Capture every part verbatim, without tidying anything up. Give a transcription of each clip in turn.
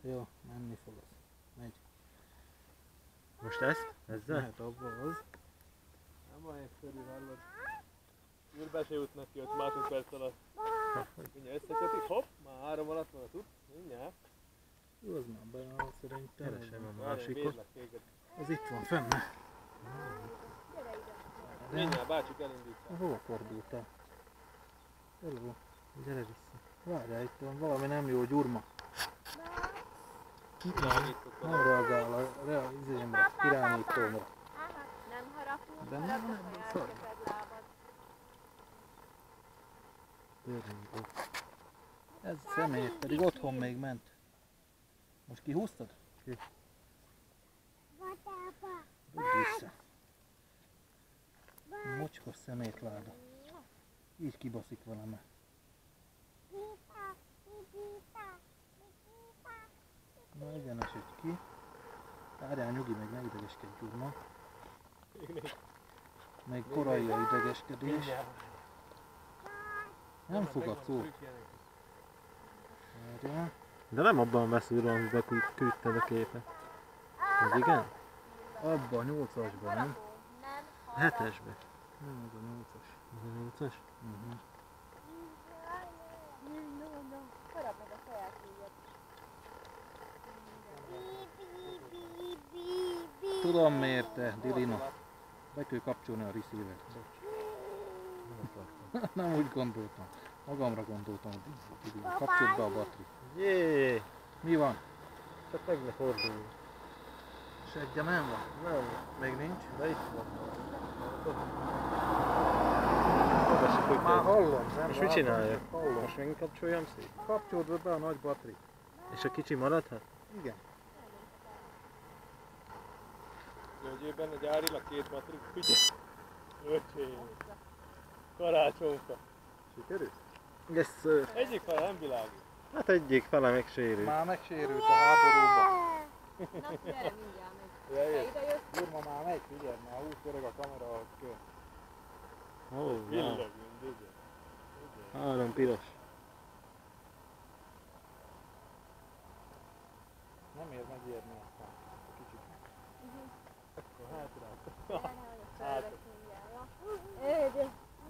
Jó, menni fog az. Megy. Most ezt? Ezzel? Mehet abba az. Nem olyan egyszerű, hallod. Űrbe se jut neki öt másodperc alatt. Mindjárt összekötik, hopp, már három alatt van a tud. Mindjárt. Jó, az már beáll szerintem. Keresem a Várj, másikot. vérlek téged. Az itt van fenne. Mindjárt, bácsuk elindítják. Hova fordultál? Hello. Gyere vissza. Várjál, itt van valami nem jó gyurma. Irányítok Nem oda. reagál a rea- izémre, irányítómra. Nem harapunk, De nem, harapok nem, a szar. kezed lábad. Törvényből. Ez szemét, pedig otthon még ment. Most kihúztad? Ki. Dugd vissza. Mocskos szemétláda. Így kibaszik velem. Na egyenesíts ki. Várjál, nyugi, még ne idegeskedj, gyurma. Még korai a idegeskedés. Nem fogad szó. Várjál. De nem abban veszül, amiben kü- küldted a képet. Ez igen? Abba a nyolcasban, nem? Nem, Hetesbe. Nem, az a nyolcas. Ez a nyolcas? Uh-huh. harap meg a saját híjat. Tudom miért te, Dilina. Be kell kapcsolni a receivert. Nem akartam. Nem úgy gondoltam. Magamra gondoltam, hogy Dilina. Kapcsold be a batterit. Jé! Mi van? Csak meg ne fordulj. Seggem nem van? Nem, Még nincs? de itt van. Oda se tudja. Már hallom, nem? És mit csináljak? Hallom. Most megint kapcsoljam szét? Kapcsold be a nagy batterit. És a kicsi maradhat? Igen. Ögyében a gyárilag két matrik. Figyelj! Öcsém! Karácsonyfa! Sikerült? Ez uh, Egyik fel nem világít. Hát egyik fele még sérül. már megsérült a háborúba. Na, gyere, mindjárt meg. Te Jöjjön. ide jössz? Gyurma már megy, figyeld, már úgy pörög a kamera, hogy kő. Ó, oh, Villog, wow. mindig. Három piros. Nem ér megijedni aztán. Kicsit. Akkor hátra. Felvesz mindjárt, jó? Égy!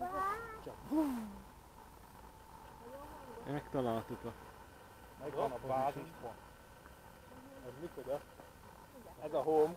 Megtaláltuk a... Megvan a bázispont. Ez micsoda? Ez a home.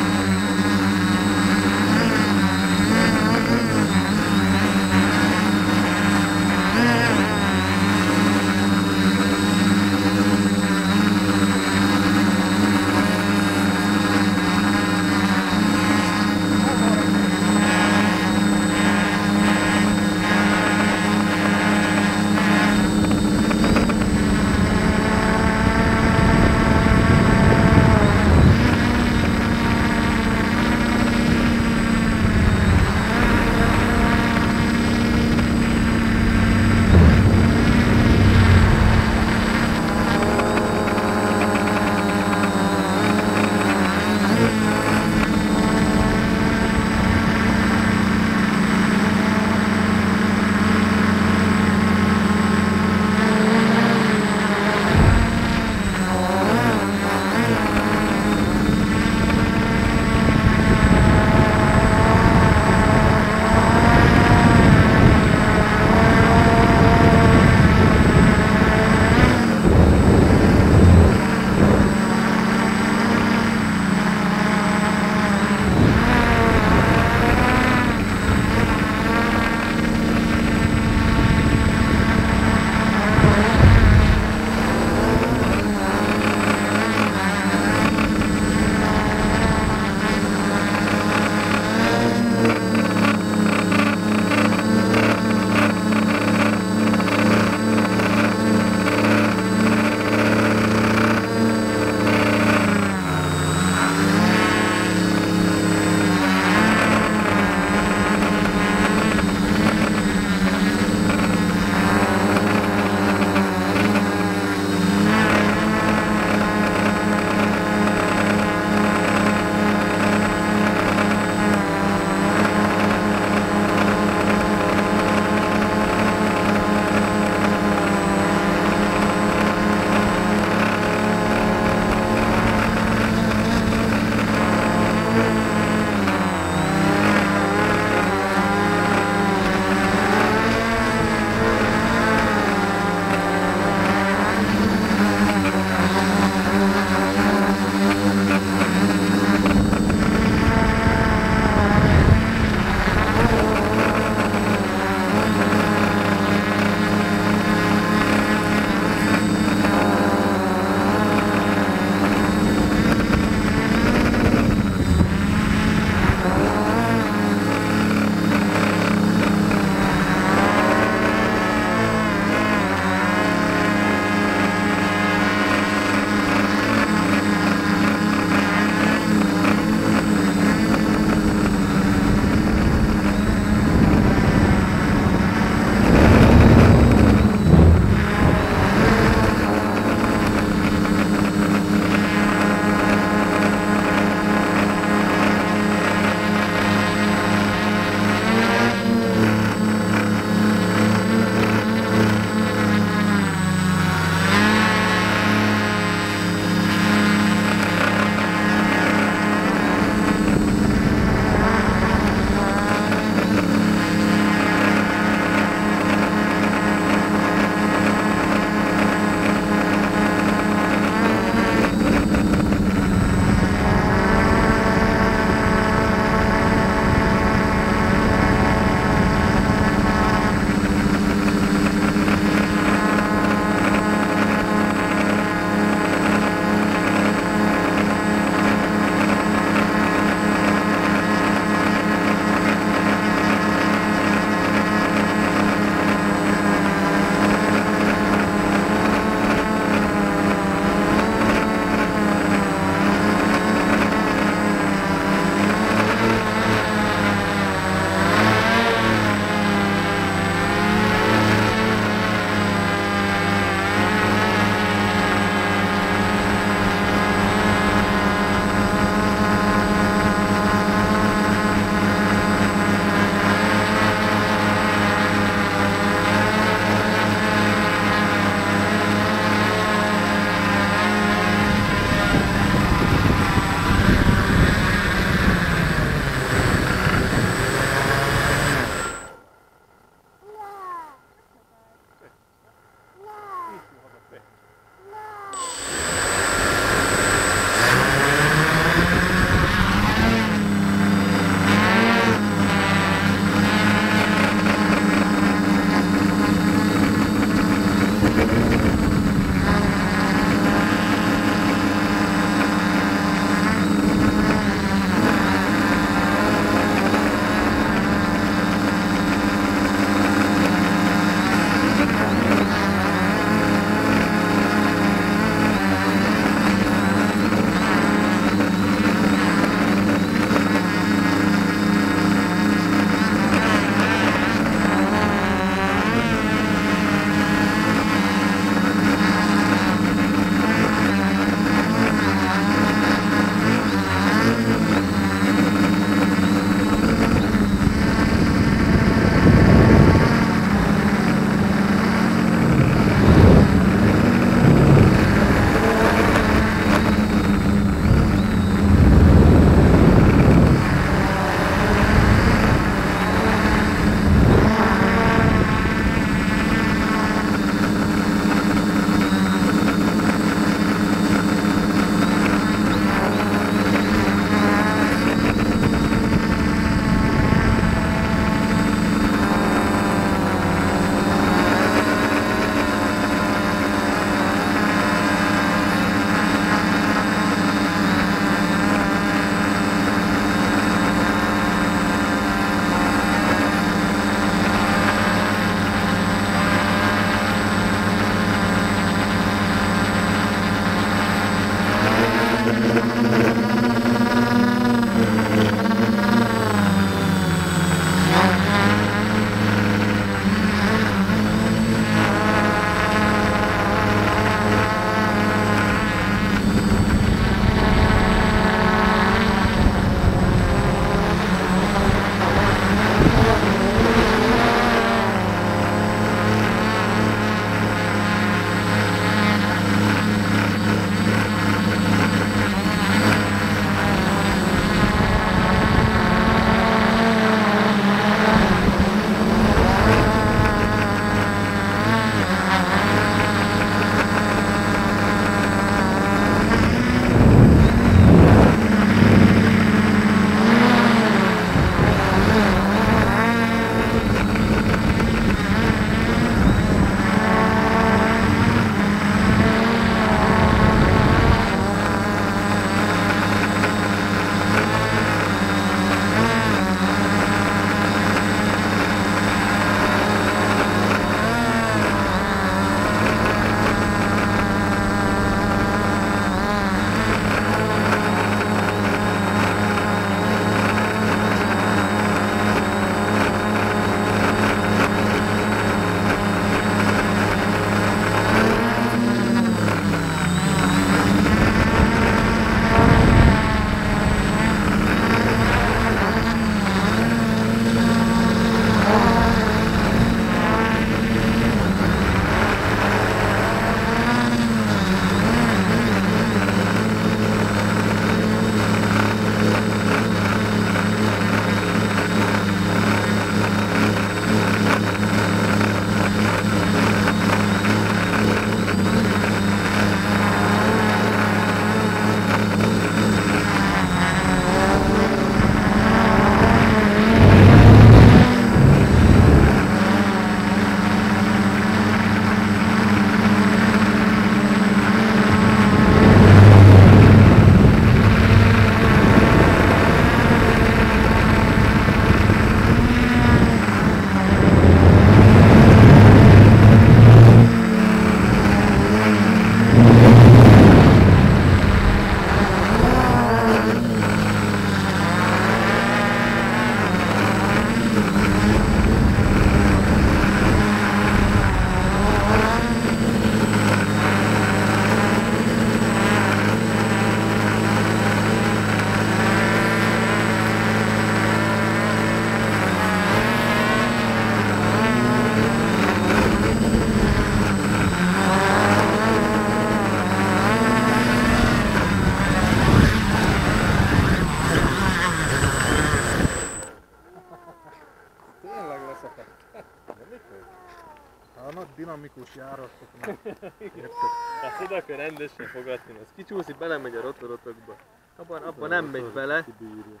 Elszakadt. Nem mit fog? A nagy dinamikus járatoknak. Azt oda kell rendesen fogadni, az kicsúszik, belemegy a rotorotokba. Abban, abban nem megy bele. Kibírja.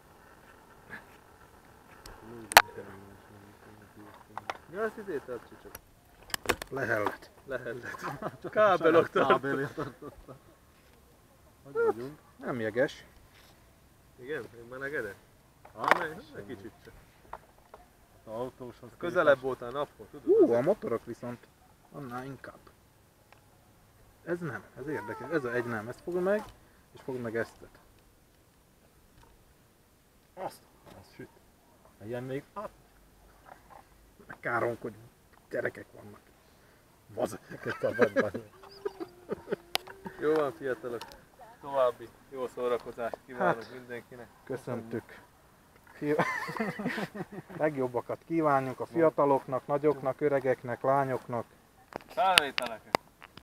Mi azt izé tartsa csak? Lehellet. Lehellet. Kábelok tartja. Kábelért tartotta. Hogy vagyunk? Nem jeges. Igen, még melegedett? Ah, Ne, ne kicsit csak. Az autóshoz Közelebb voltál a naphoz, tudod? Hú, a azért. motorok viszont annál inkább. Ez nem, ez érdekes. Ez a egy nem, ezt fogod meg, és fogod meg ezt. Azt, az süt. Ilyen még, hát, Káromkodj, gyerekek vannak. vazeket szabadban. Jó van, fiatalok. További jó szórakozást kívánok Hát. mindenkinek. Köszöntük. Fi- Legjobbakat kívánjuk a fiataloknak, nagyoknak, öregeknek, lányoknak. Felvételeket!